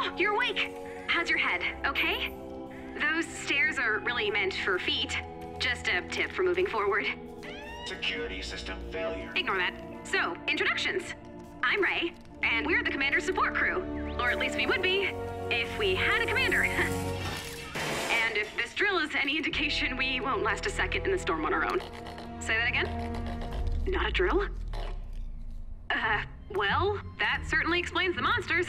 Oh, you're awake. How's your head, okay? Those stairs are really meant for feet. Just a tip for moving forward. Security system failure. Ignore that. So, introductions. I'm Ray, and we're the commander's support crew. Or at least we would be, if we had a commander. And if this drill is any indication, we won't last a second in the storm on our own. Say that again? Not a drill? Well, that certainly explains the monsters.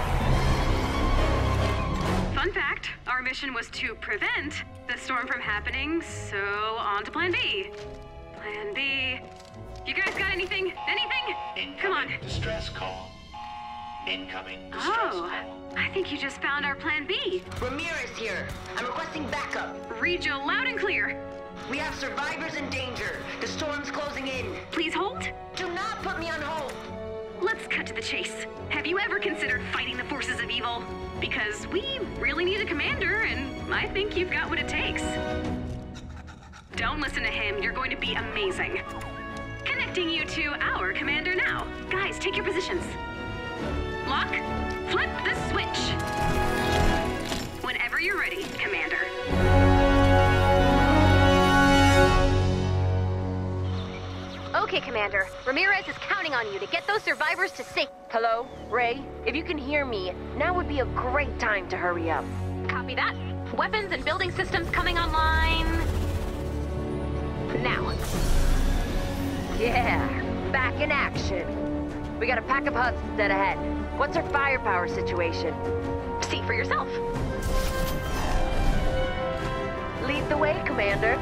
Fun fact, our mission was to prevent the storm from happening, so on to Plan B. Plan B. You guys got anything? Anything? Come on. Distress call. Incoming distress call. I think you just found our Plan B. Ramirez here. I'm requesting backup. Read you loud and clear. We have survivors in danger. The storm's closing in. Please hold. Do not put me on hold. Let's cut to the chase. Have you ever considered fighting the forces of evil? Because we really need a commander, and I think you've got what it takes. Don't listen to him. You're going to be amazing. Connecting you to our commander now. Guys, take your positions. Lock, flip the switch. Whenever you're ready, Commander. Okay, Commander. Ramirez is counting on you to get those survivors to safety. Hello? Ray? If you can hear me, now would be a great time to hurry up. Copy that. Weapons and building systems coming online now. Yeah, back in action. We got a pack of Hutts dead ahead. What's our firepower situation? See for yourself. Lead the way, Commander.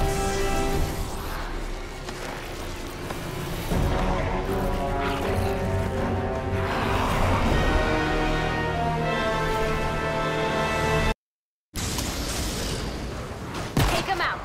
Take him out.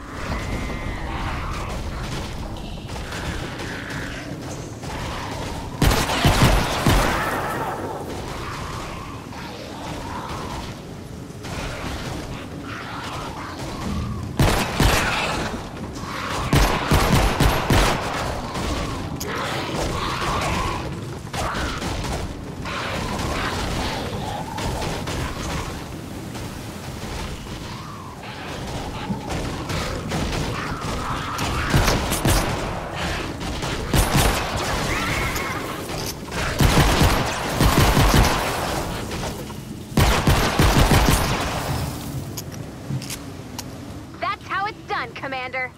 Commander.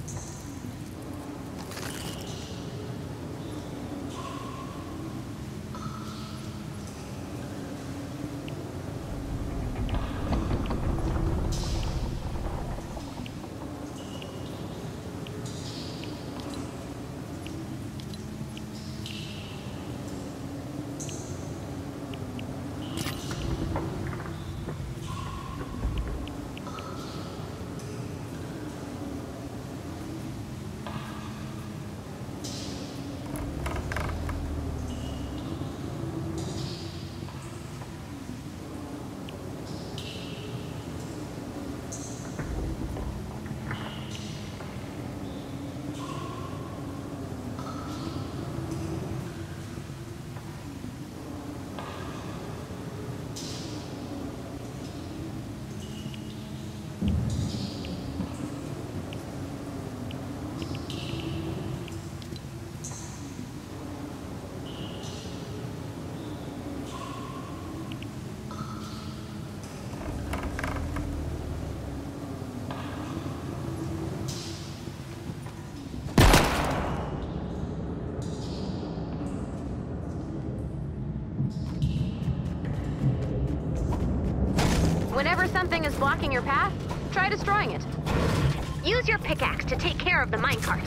Whenever something is blocking your path, try destroying it. Use your pickaxe to take care of the minecart.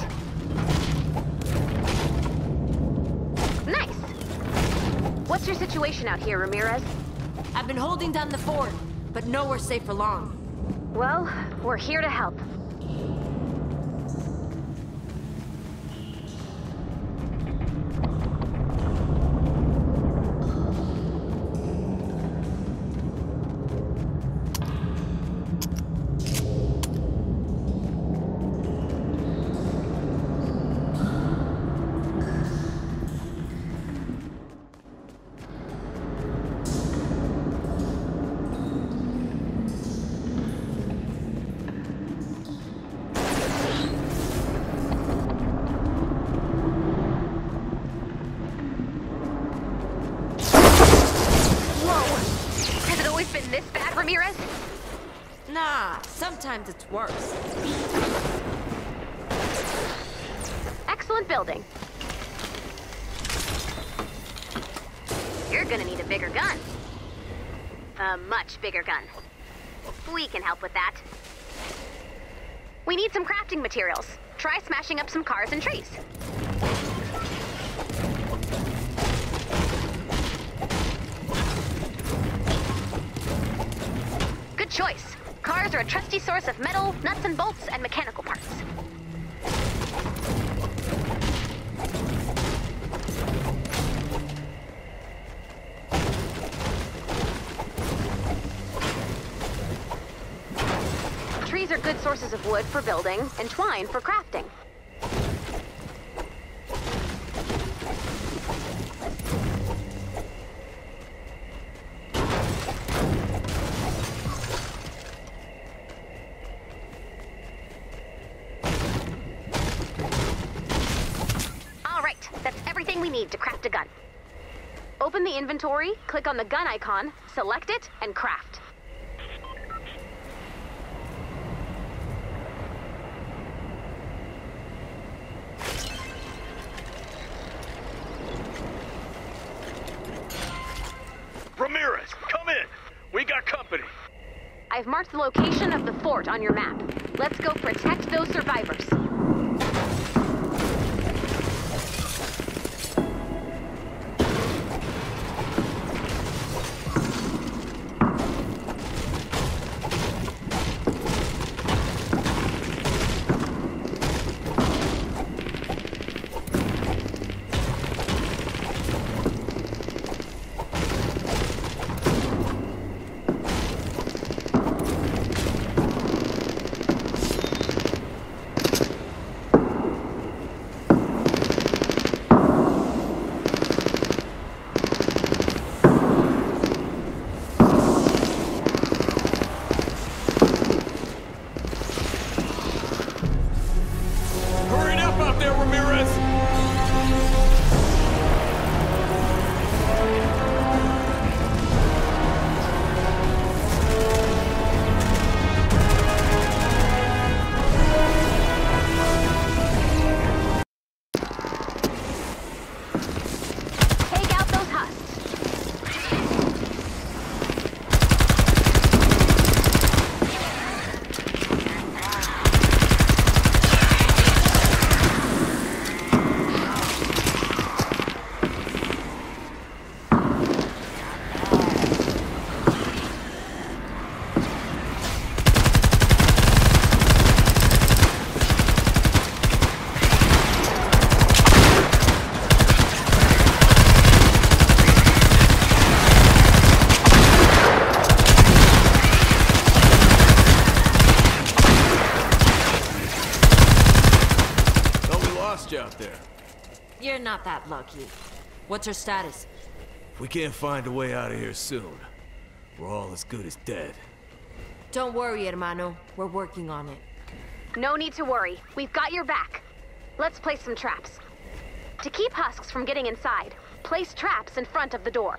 Nice! What's your situation out here, Ramirez? I've been holding down the fort, but nowhere safe for long. Well, we're here to help. this bad, Ramirez? Nah, sometimes it's worse. Excellent building. You're gonna need a bigger gun. A much bigger gun. We can help with that. We need some crafting materials. Try smashing up some cars and trees. Good choice. Cars are a trusty source of metal, nuts and bolts, and mechanical parts. Trees are good sources of wood for building, and twine for crafting. All right, that's everything we need to craft a gun. Open the inventory, click on the gun icon, select it, and craft. Ramirez, come in! We got company! I've marked the location of the fort on your map. Let's go protect those survivors. Hurry up out there, Ramirez! Take out those husks. Thought we lost you out there. You're not that lucky. What's her status? If we can't find a way out of here soon, we're all as good as dead. Don't worry, hermano. We're working on it. No need to worry. We've got your back. Let's place some traps. To keep husks from getting inside, place traps in front of the door.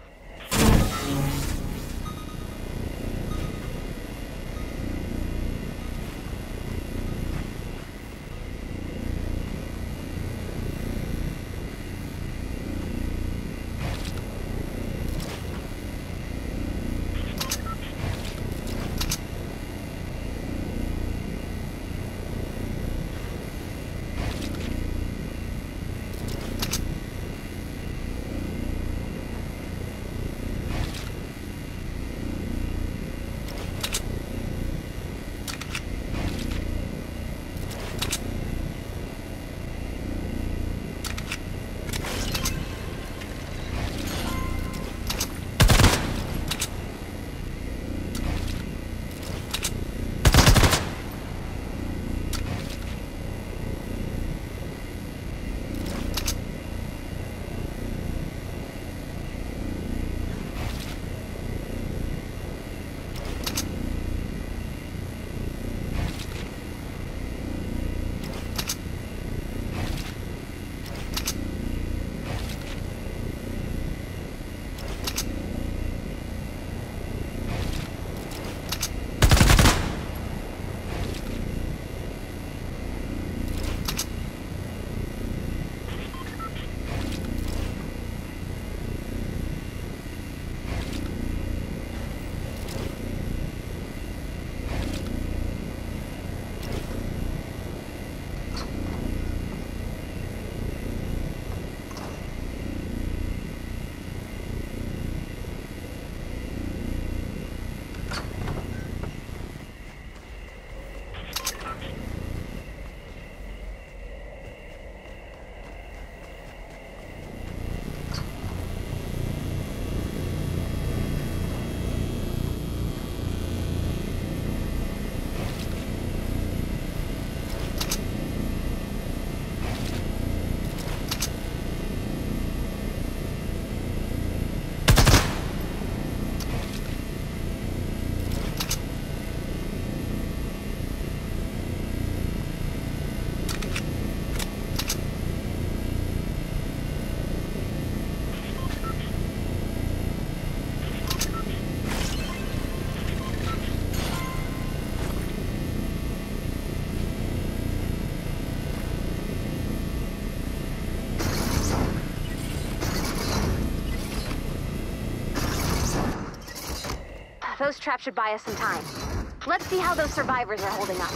close trap should buy us some time. Let's see how those survivors are holding up.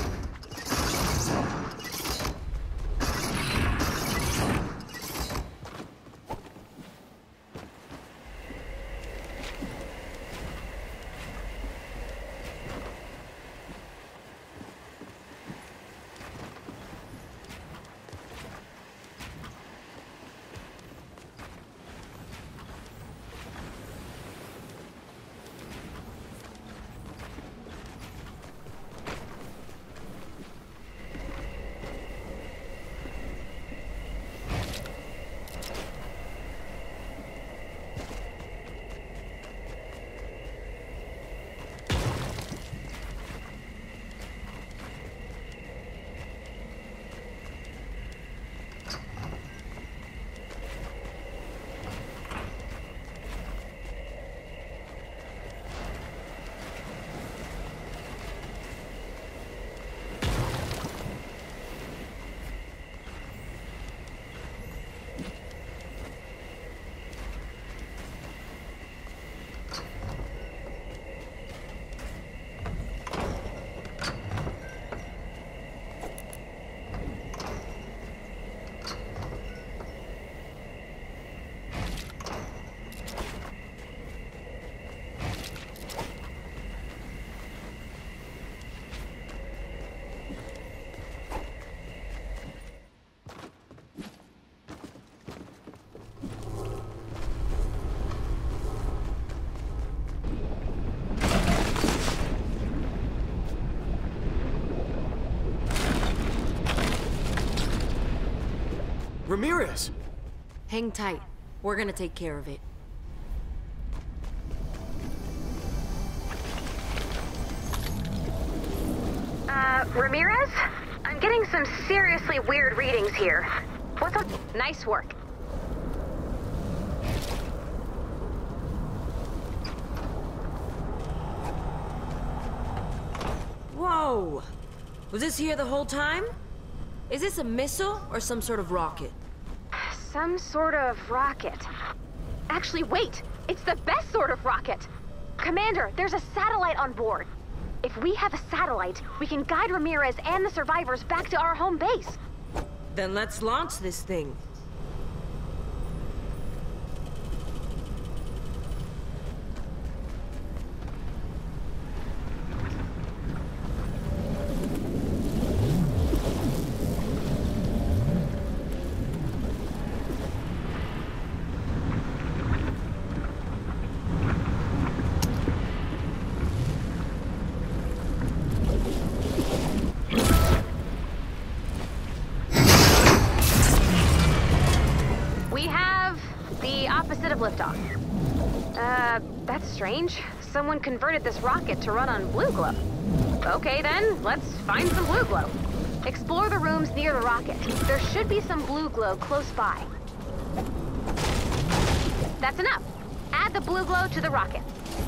Ramirez! Hang tight. We're gonna take care of it. Ramirez? I'm getting some seriously weird readings here. What's up? Nice work. Whoa! Was this here the whole time? Is this a missile or some sort of rocket? Some sort of rocket. Actually, wait! It's the best sort of rocket! Commander, there's a satellite on board. If we have a satellite, we can guide Ramirez and the survivors back to our home base. Then let's launch this thing. Liftoff. That's strange. Someone converted this rocket to run on blue glow. Okay then, let's find some blue glow. Explore the rooms near the rocket. There should be some blue glow close by. That's enough. Add the blue glow to the rocket.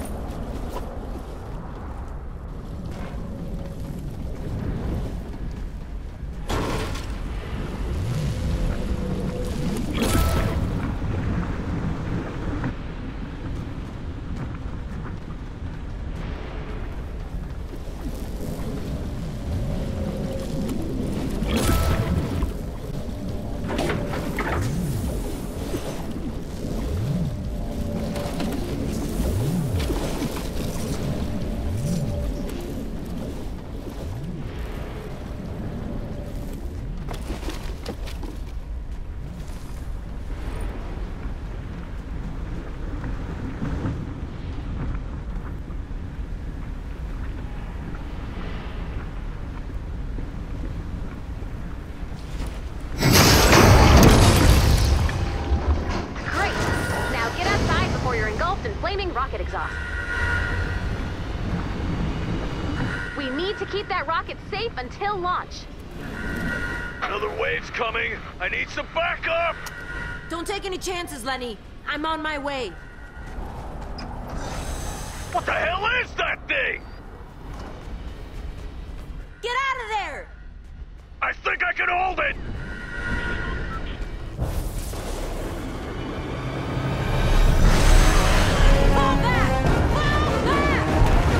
Rocket exhaust. We need to keep that rocket safe until launch. Another wave's coming. I need some backup! Don't take any chances, Lenny. I'm on my way. What the hell is that thing? Get out of there! I think I can hold it! Fall back! Fall back!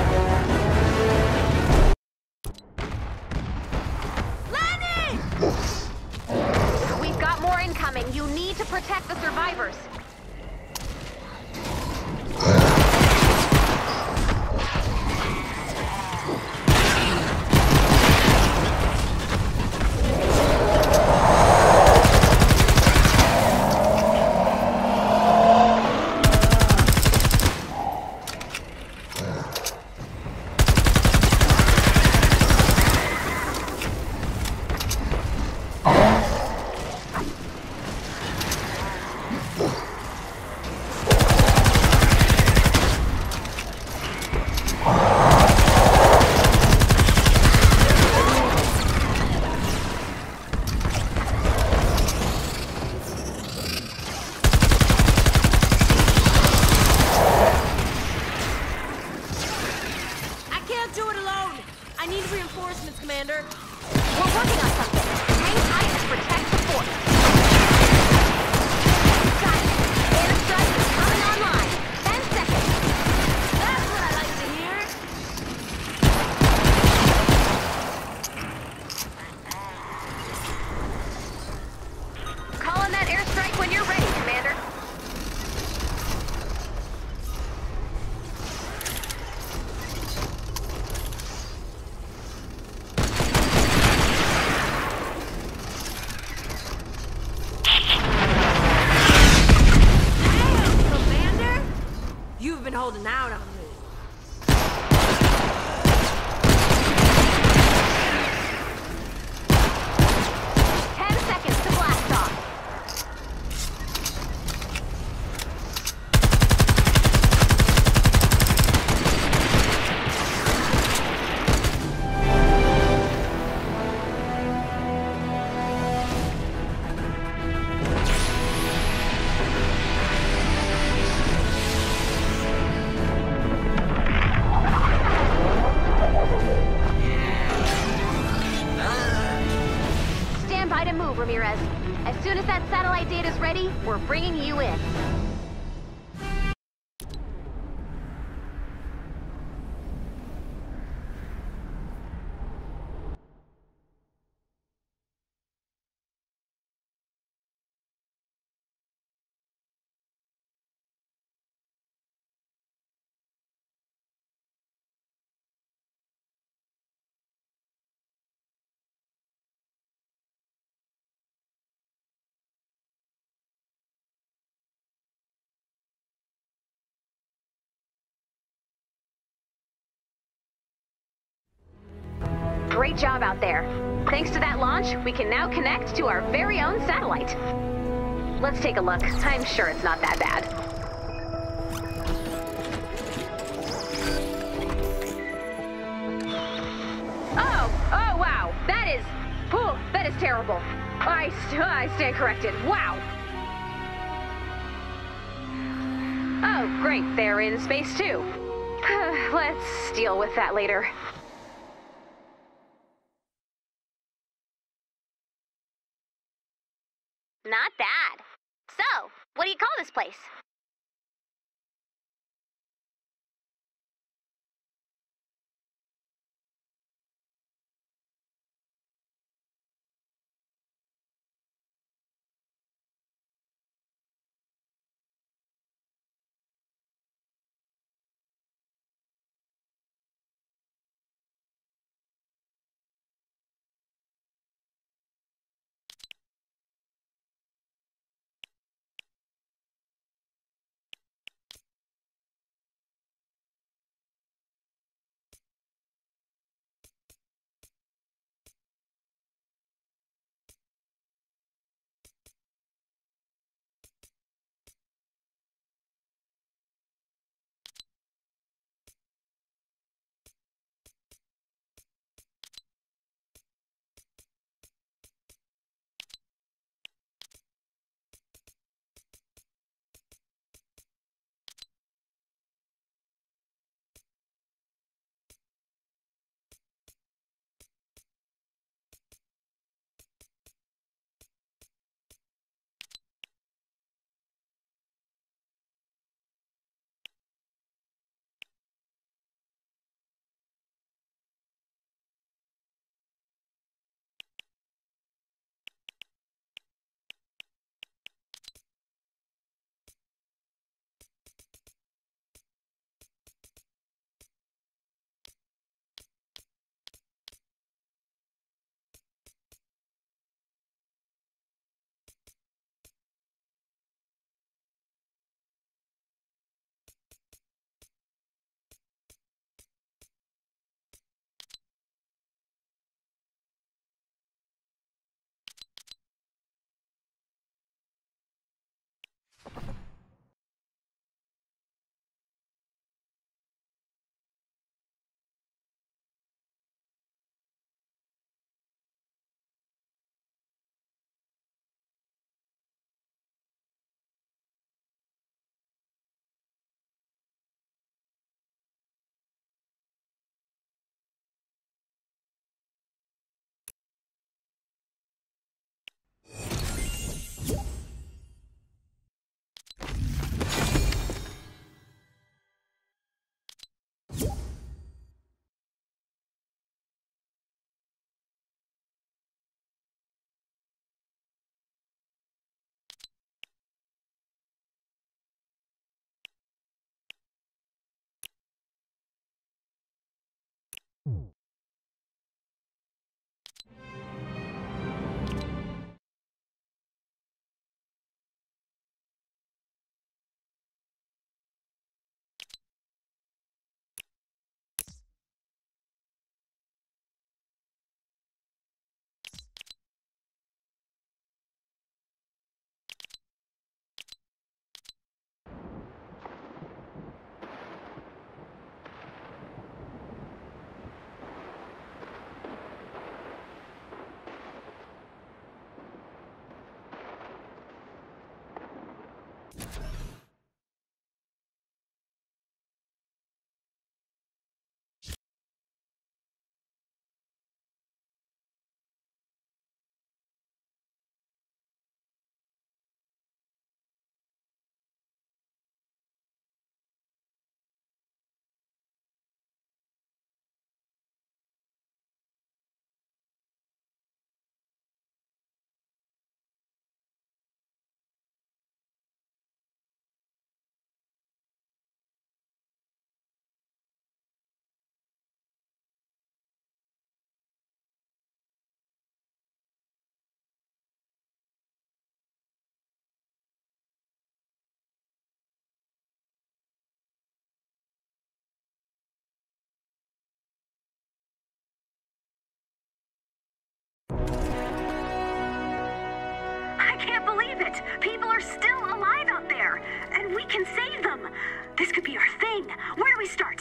been holding out on me. 10 seconds to blast off. Stand by to move, Ramirez. As soon as that satellite data's ready, we're bringing you in. Great job out there. Thanks to that launch, we can now connect to our very own satellite. Let's take a look. I'm sure it's not that bad. Oh, wow. That is terrible. I stand corrected. Wow. Oh, great. They're in space too. Let's deal with that later. Not bad. So, what do you call this place? believe it! People are still alive out there! And we can save them! This could be our thing! Where do we start?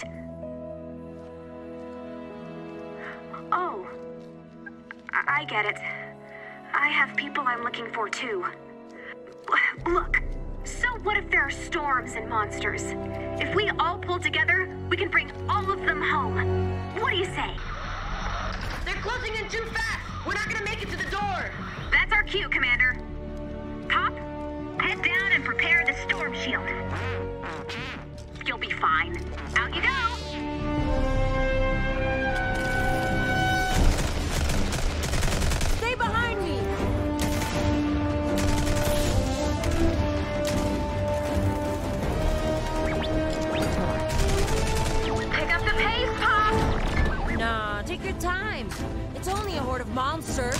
Oh. I get it. I have people I'm looking for too. Look, so what if there are storms and monsters? If we all pull together, we can bring all of them home. What do you say? They're closing in too fast! We're not gonna make it to the door! That's our cue, Commander. Pop, head down and prepare the storm shield. You'll be fine. Out you go! Stay behind me! Pick up the pace, Pop! Nah, take your time. It's only a horde of monsters.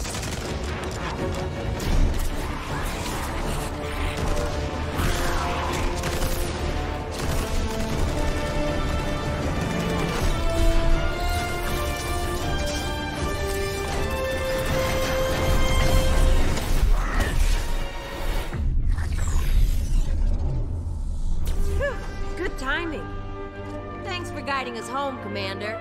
Phew, good timing. Thanks for guiding us home, Commander.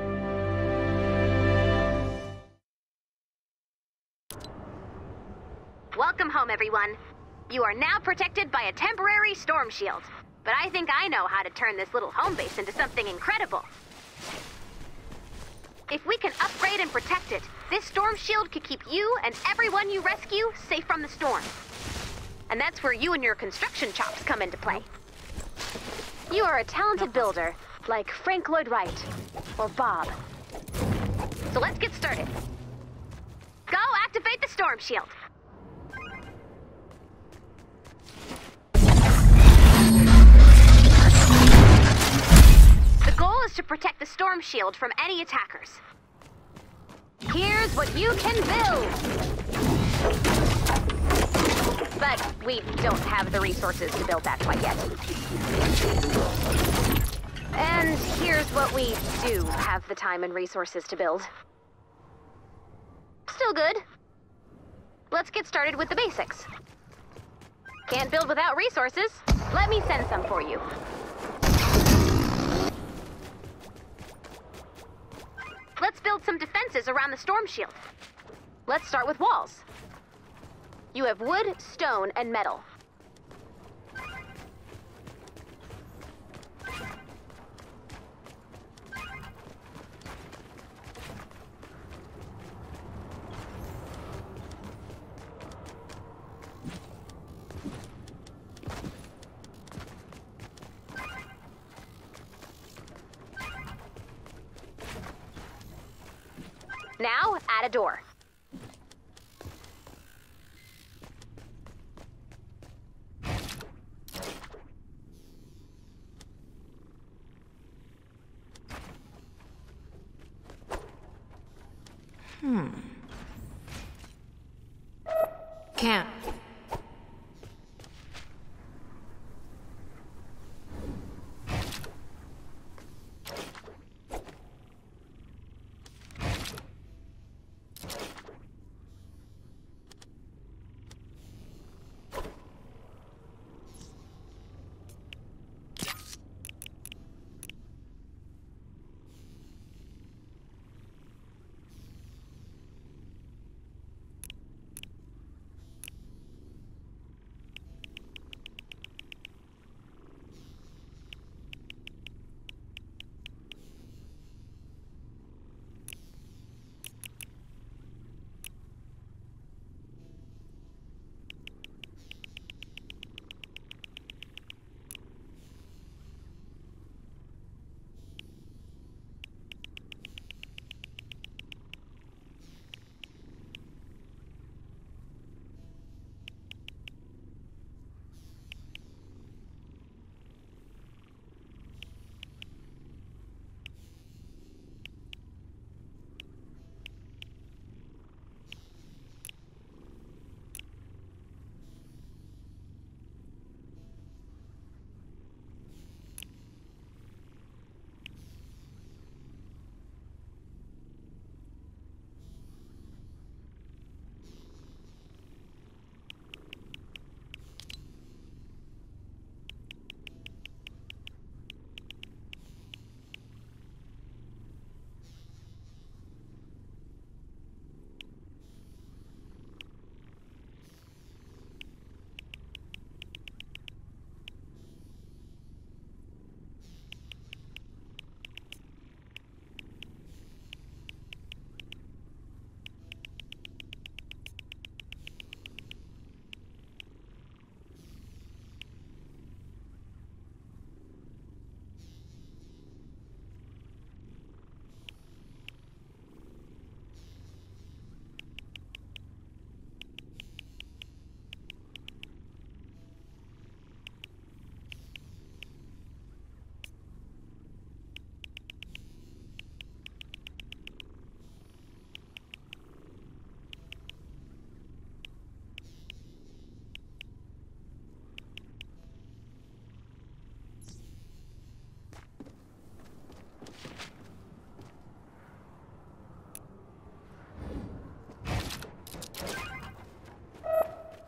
Welcome home, everyone. You are now protected by a temporary storm shield. But I think I know how to turn this little home base into something incredible. If we can upgrade and protect it, this storm shield could keep you and everyone you rescue safe from the storm. And that's where you and your construction chops come into play. You are a talented builder, like Frank Lloyd Wright or Bob. So let's get started. Go activate the storm shield. The goal is to protect the storm shield from any attackers. Here's what you can build! But we don't have the resources to build that quite yet. And here's what we do have the time and resources to build. Still good. Let's get started with the basics. Can't build without resources. Let me send some for you. Let's build some defenses around the storm shield. Let's start with walls. You have wood, stone, and metal. Now, add a door. Can't.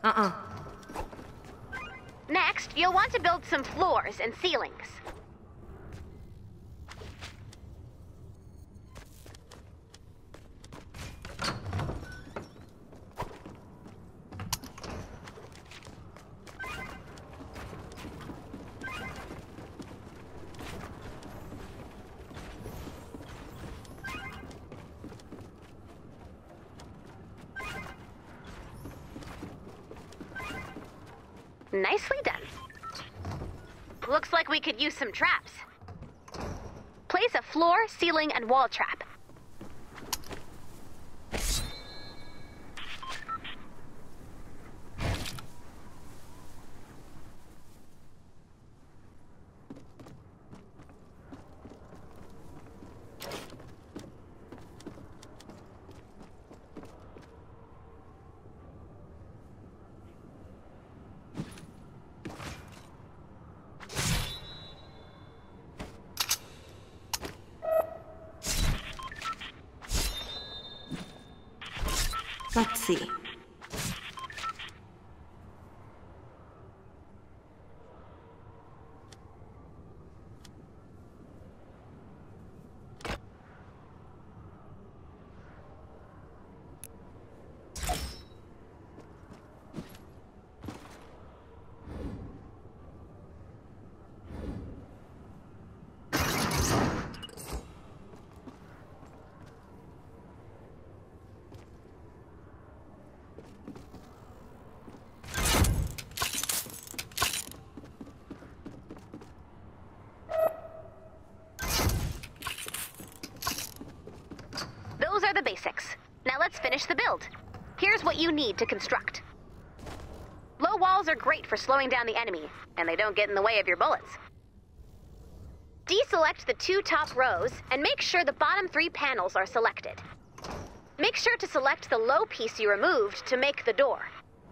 Next, you'll want to build some floors and ceilings. Nicely done. Looks like we could use some traps. Place a floor, ceiling, and wall trap. Let's see. Those are the basics. Now let's finish the build. Here's what you need to construct. Low walls are great for slowing down the enemy, and they don't get in the way of your bullets. Deselect the 2 top rows, and make sure the bottom 3 panels are selected. Make sure to select the low piece you removed to make the door.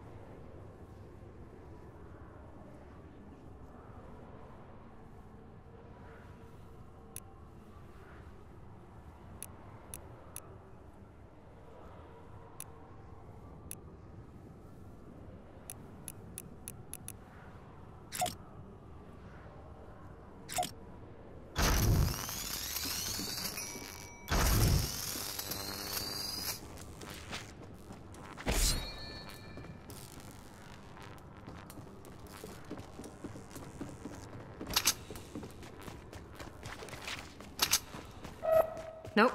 Nope.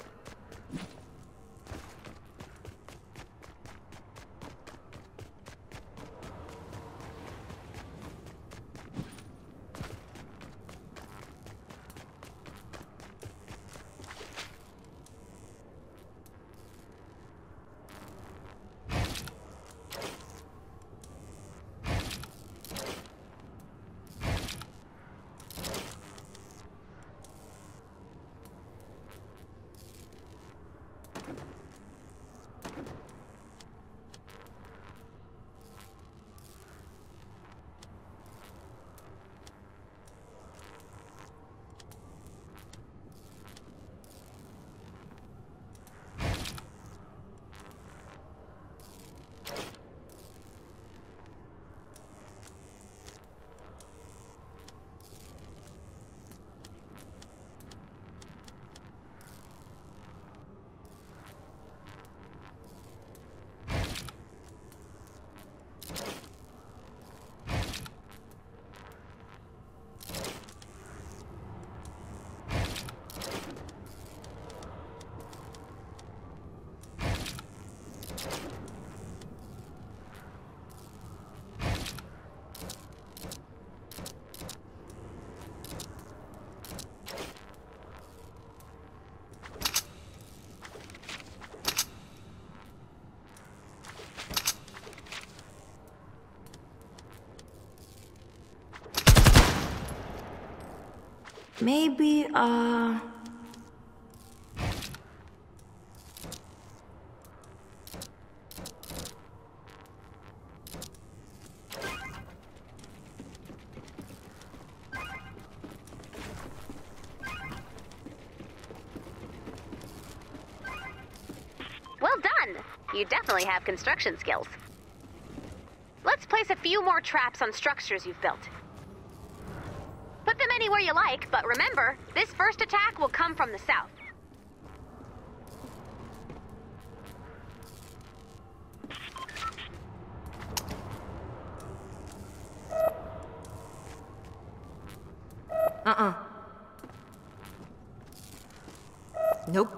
Maybe, Well done! You definitely have construction skills. let's place a few more traps on structures you've built. Put them anywhere you like, but remember, this first attack will come from the south. Nope.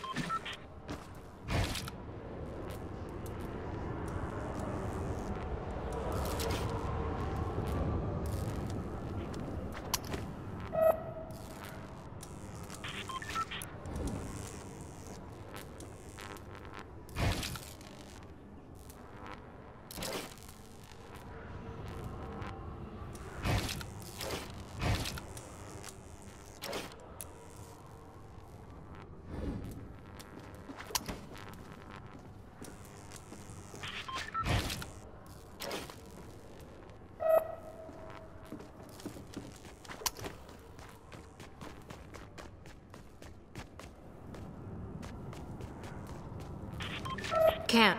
Can't.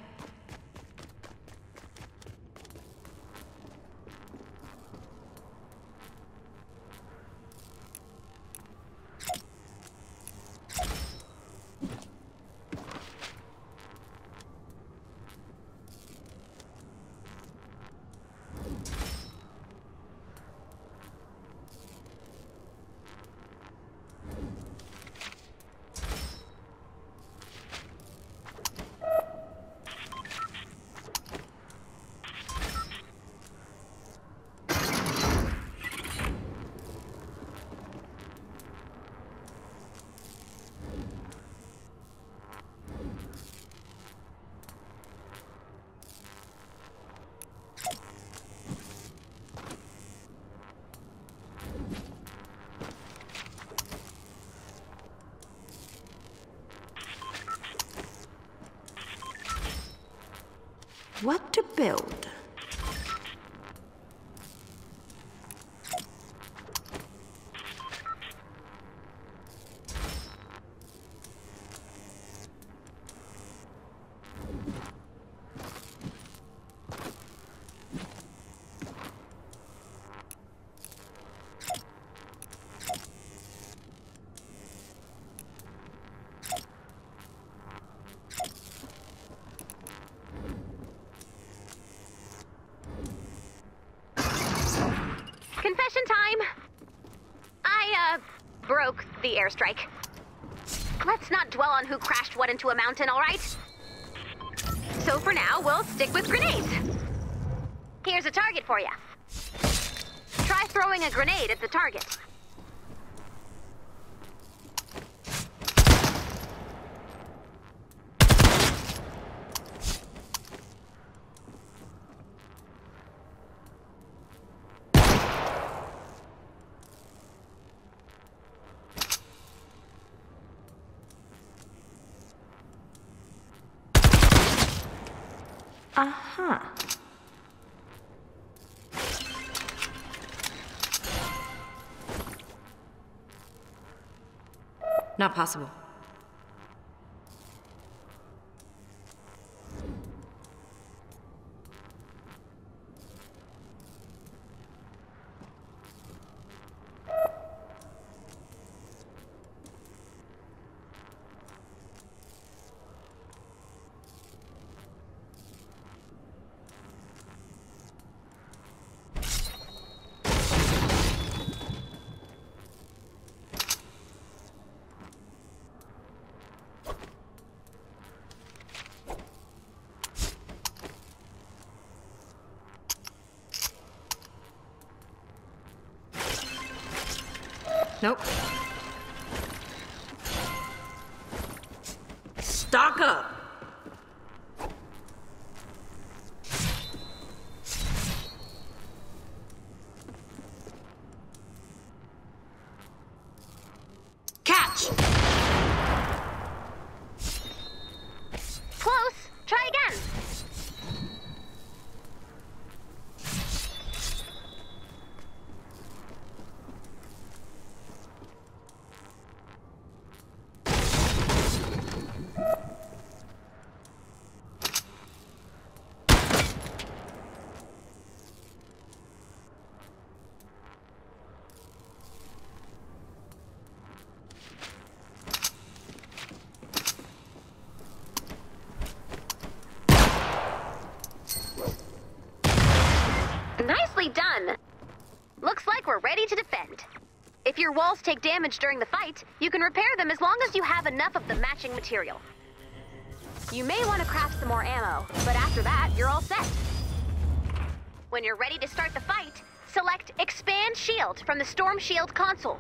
What to build? Confession time! I, broke the airstrike. Let's not dwell on who crashed what into a mountain, all right? So for now, we'll stick with grenades. Here's a target for you. Try throwing a grenade at the target. Uh-huh. Not possible. Nope. Stock up! Catch! Close! Try again! If your walls take damage during the fight, you can repair them as long as you have enough of the matching material. You may want to craft some more ammo, but after that, you're all set. When you're ready to start the fight, select Expand Shield from the Storm Shield console.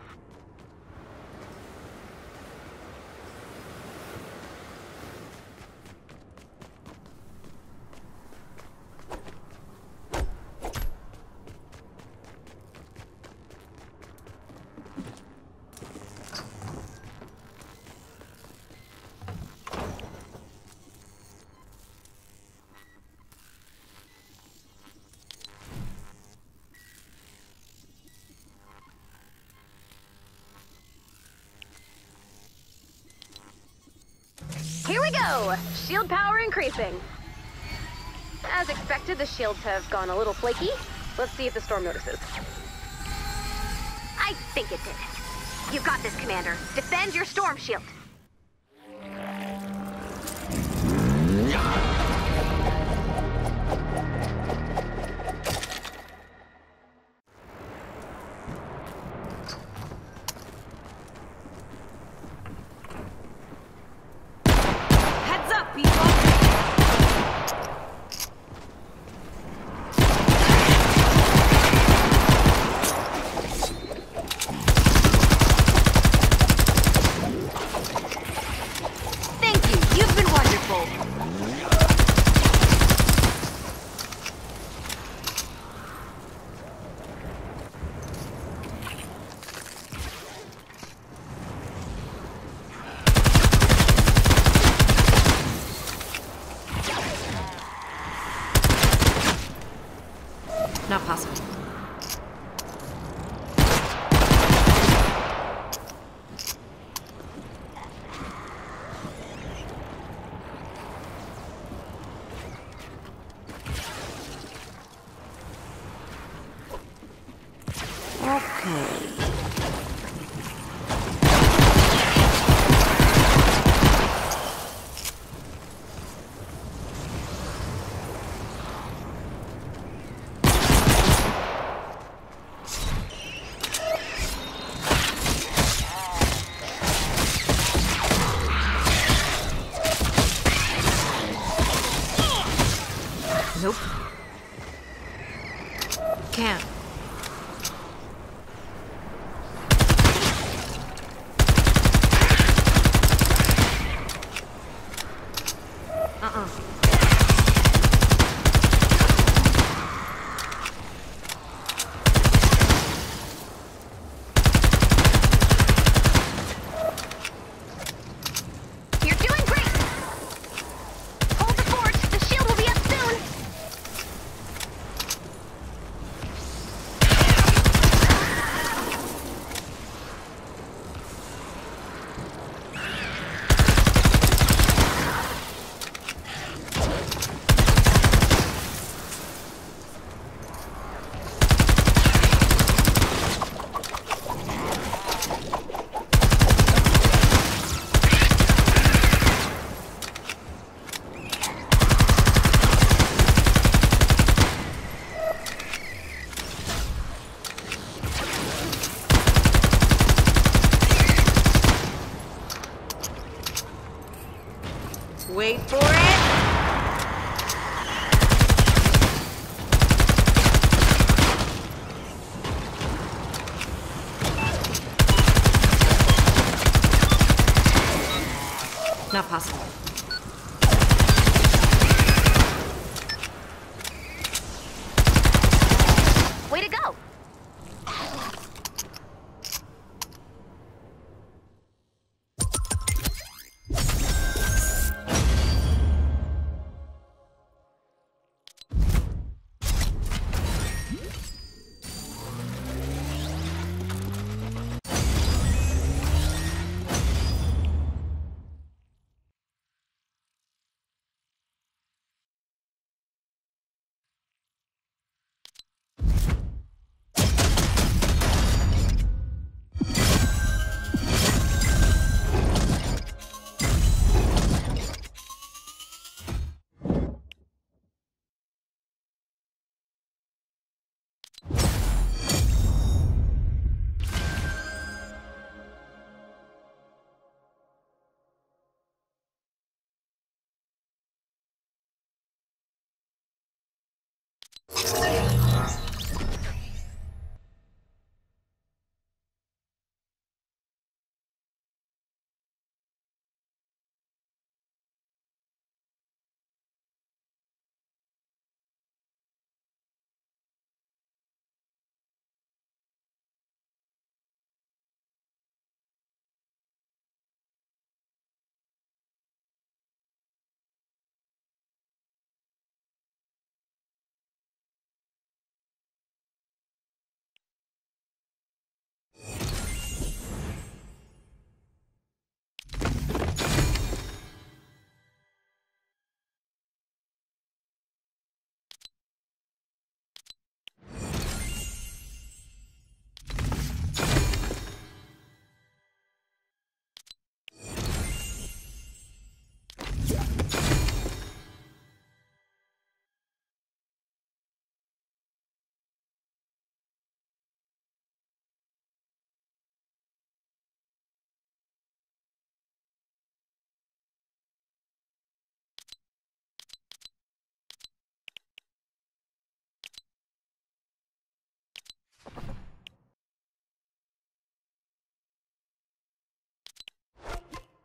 Here we go! Shield power increasing. As expected, the shields have gone a little flaky. Let's see if the storm notices. I think it did. You've got this, Commander. Defend your storm shield. Not possible. Okay. Nope. Can't. You're doing great! Hold the fort. The shield will be up soon. Wait for it! Not possible. Way to go!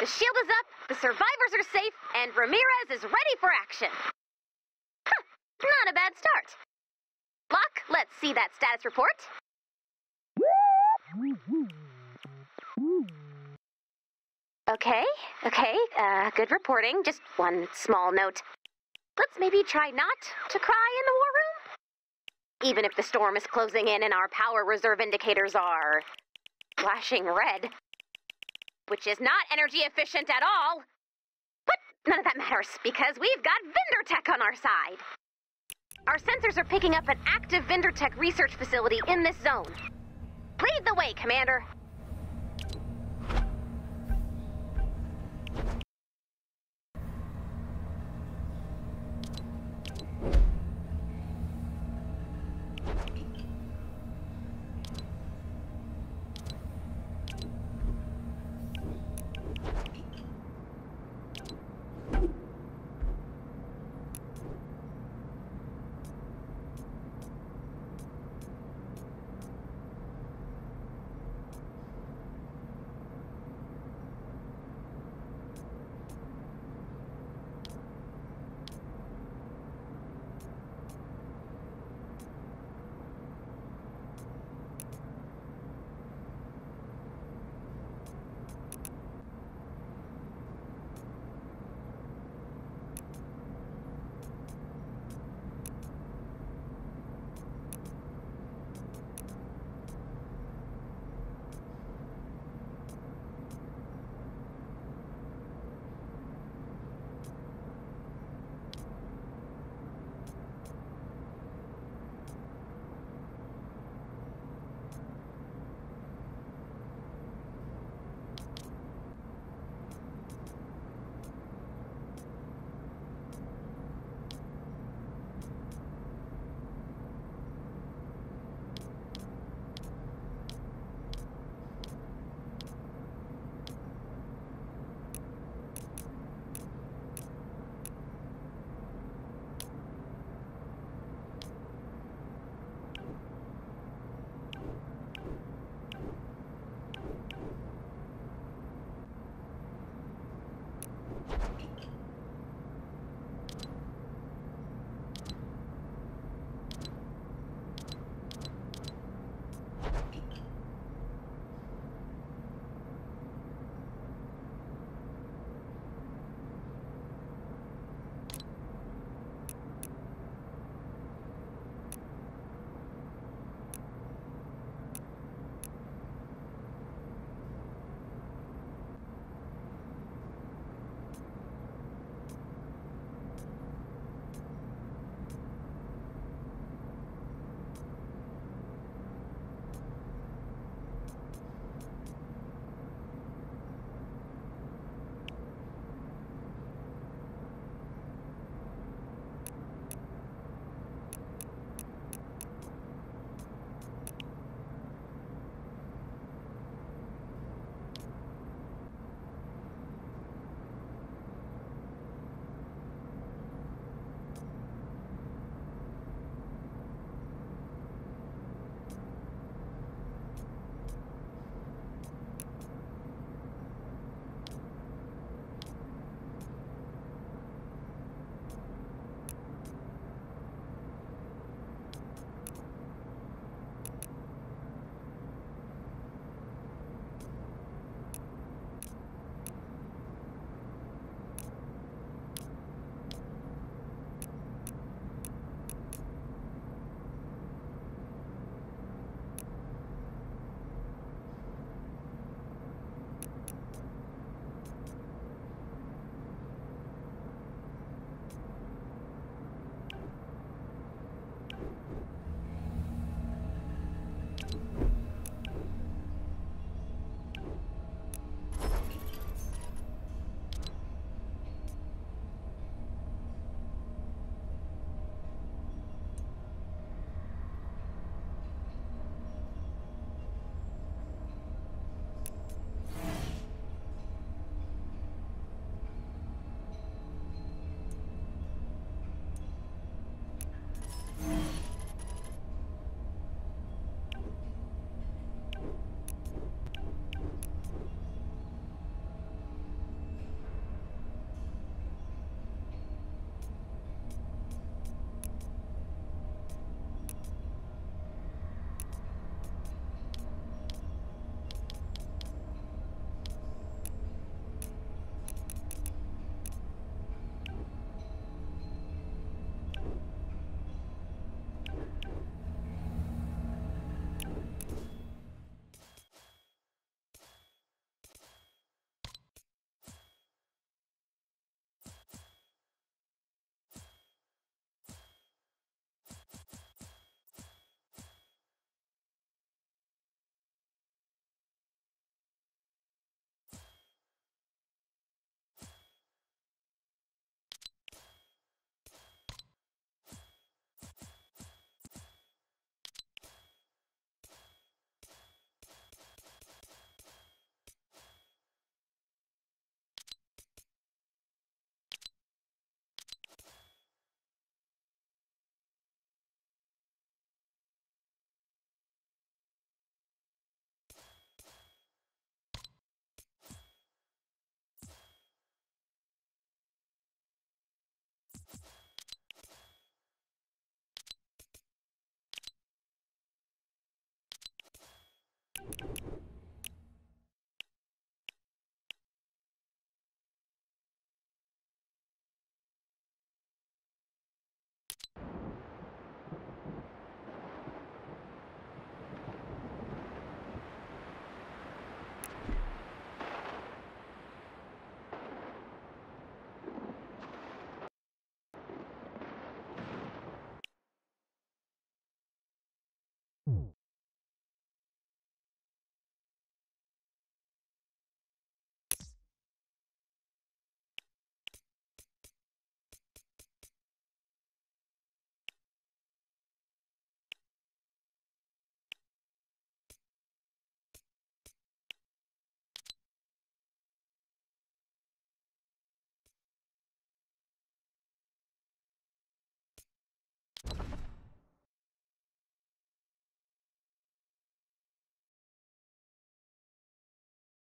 shield is up, the survivors are safe, and Ramirez is ready for action. Huh, not a bad start. Locke, let's see that status report. Okay, good reporting. Just one small note. Let's maybe try not to cry in the war room? Even if the storm is closing in and our power reserve indicators are flashing red, which is not energy efficient at all. But none of that matters, because we've got Vindertech on our side. Our sensors are picking up an active Vindertech research facility in this zone. Lead the way, Commander.